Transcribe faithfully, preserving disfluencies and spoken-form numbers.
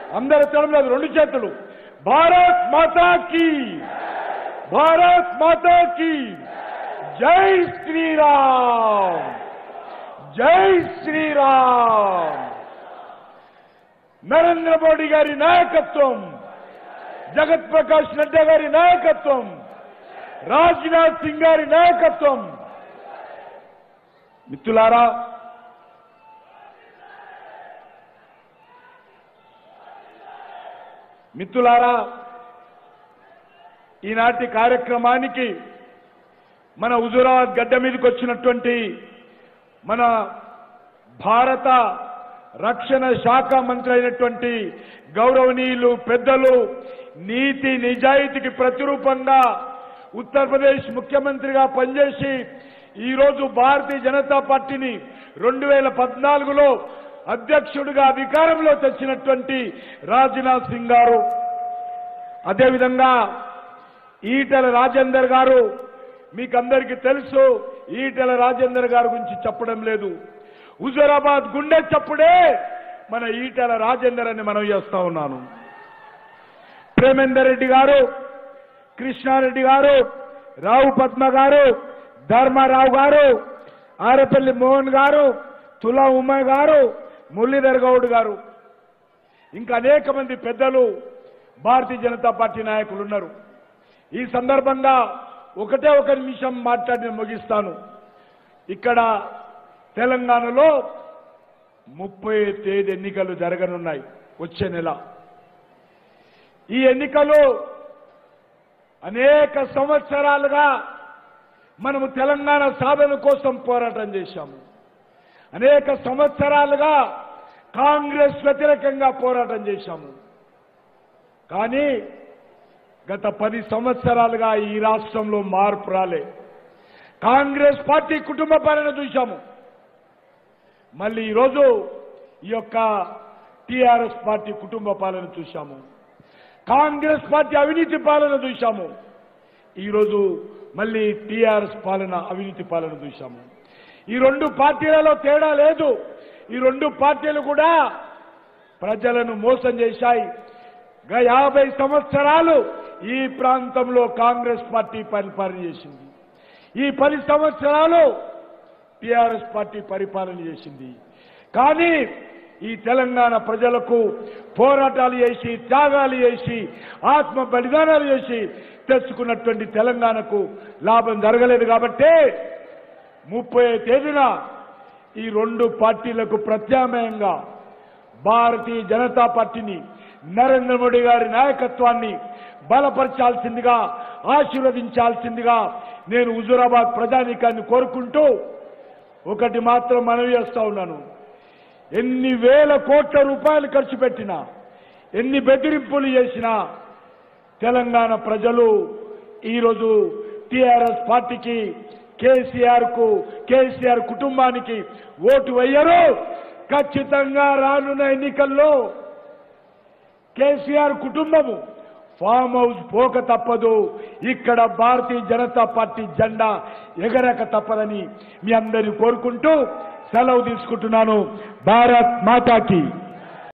అందరూ తెలంగాణ రెండు చేతులు భారత్ మాతా కీ భారత్ మాతా కీ జై శ్రీరామ్ జై శ్రీరామ్ నరేంద్ర మోడీ గారి నాయకత్వం జగత్ ప్రకాష్ నడ్డా గారి నాయకత్వం రాజ్నాథ్ సింగ్ గారి నాయకత్వం మిత్రులారా మిత్రులారా ఈనాటి కార్యక్రమానికి మన హుజూరాబాద్ గడ్డ మీదకి వచ్చినటువంటి మన భారత రక్షణ శాఖ మంత్రి అయినటువంటి గౌరవనీయులు పెద్దలు నీతి నిజాయితీకి ప్రతిరూపంగా ఉత్తరప్రదేశ్ ముఖ్యమంత్రిగా పనిచేసి ఈరోజు భారతీయ జనతా పార్టీని రెండు వేల పద్నాలుగులో అధ్యక్షుడిగా అధికారంలో తెచ్చినటువంటి రాజ్నాథ్ సింగ్ గారు, అదేవిధంగా ఈటెల రాజేందర్ గారు, మీకందరికీ తెలుసు ఈటెల రాజేందర్ గారి గురించి చెప్పడం లేదు. హుజూరాబాద్ గుండె చప్పుడే మన ఈటెల రాజేందర్ అని మనం చేస్తా ఉన్నాను. ప్రేమేందర్ రెడ్డి గారు, కృష్ణారెడ్డి గారు, రావు పద్మ గారు, ధర్మారావు గారు, ఆరపల్లి మోహన్ గారు, తులా ఉమా గారు, మురళీధర్ గౌడ్ గారు, ఇంకా అనేక మంది పెద్దలు భారతీయ జనతా పార్టీ నాయకులు ఉన్నారు. ఈ సందర్భంగా ఒకటే ఒక నిమిషం మాట్లాడి ముగిస్తాను. ఇక్కడ తెలంగాణలో ముప్పై తేదీ ఎన్నికలు జరగనున్నాయి వచ్చే నెల. ఈ ఎన్నికలు అనేక సంవత్సరాలుగా మనము తెలంగాణ సాధన కోసం పోరాటం చేశాము. అనేక సంవత్సరాలుగా కాంగ్రెస్ వ్యతిరేకంగా పోరాటం చేశాము. కానీ గత పది సంవత్సరాలుగా ఈ రాష్ట్రంలో మార్పు రాలే. కాంగ్రెస్ పార్టీ కుటుంబ పాలన చూశాము. మళ్ళీ ఈరోజు ఈ యొక్క టీఆర్ఎస్ పార్టీ కుటుంబ పాలన చూశాము. కాంగ్రెస్ పార్టీ అవినీతి పాలన చూశాము. ఈరోజు మళ్ళీ టీఆర్ఎస్ పాలన అవినీతి పాలన చూశాము. ఈ రెండు పార్టీలలో తేడా లేదు. ఈ రెండు పార్టీలు కూడా ప్రజలను మోసం చేశాయి. యాభై సంవత్సరాలు ఈ ప్రాంతంలో కాంగ్రెస్ పార్టీ పరిపాలన చేసింది. ఈ పది సంవత్సరాలు టీఆర్ఎస్ పార్టీ పరిపాలన చేసింది. కానీ ఈ తెలంగాణ ప్రజలకు పోరాటాలు చేసి, త్యాగాలు చేసి, ఆత్మ బలిదానాలు చేసి తెచ్చుకున్నటువంటి తెలంగాణకు లాభం జరగలేదు. కాబట్టి ముప్పై తేదీన ఈ రెండు పార్టీలకు ప్రత్యామ్నాయంగా భారతీయ జనతా పార్టీని, నరేంద్ర మోడీ గారి నాయకత్వాన్ని బలపరచాల్సిందిగా, ఆశీర్వదించాల్సిందిగా నేను హుజూరాబాద్ ప్రజానీకాన్ని కోరుకుంటూ ఒకటి మాత్రం మనవి చేస్తా ఉన్నాను. ఎన్ని వేల కోట్ల రూపాయలు ఖర్చు పెట్టినా, ఎన్ని బెదిరింపులు చేసినా తెలంగాణ ప్రజలు ఈరోజు టీఆర్ఎస్ పార్టీకి, కేసీఆర్ కు, కేసీఆర్ కుటుంబానికి ఓటు వేయరు. ఖచ్చితంగా రానున్న ఎన్నికల్లో కేసీఆర్ కుటుంబము ఫామ్ హౌస్ పోక తప్పదు. ఇక్కడ భారతీయ జనతా పార్టీ జెండా ఎగరక తప్పదని మీ అందరినీ కోరుకుంటూ సెలవు తీసుకుంటున్నాను. భారత్ మాతాకి.